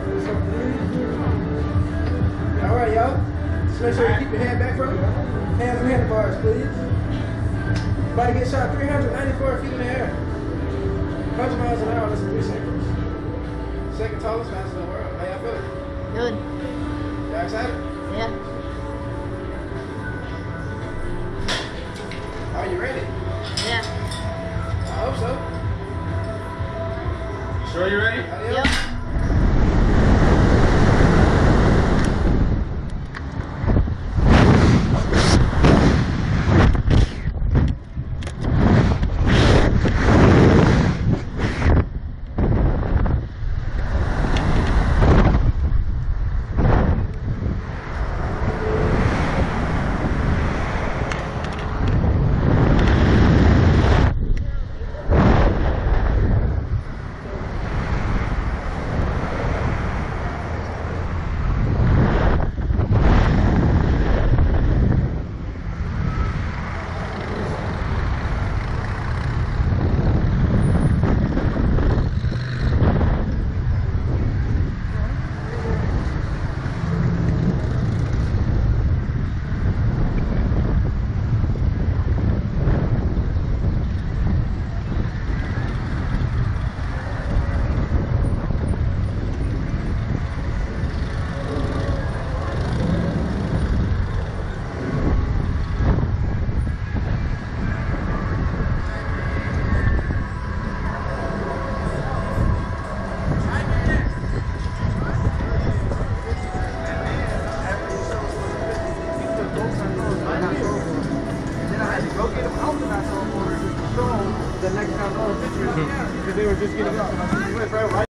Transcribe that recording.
All right, y'all. Just make sure you keep your hand back from me. Hands and handlebars, please. About to get shot 394 feet in the air. 100 miles an hour, less than 3 seconds. Second tallest fastest in the world. How y'all feeling? Good. Y'all excited? Yeah. Are you ready? Yeah. I hope so. Sure you ready? Yep. The next time, because they were just getting up.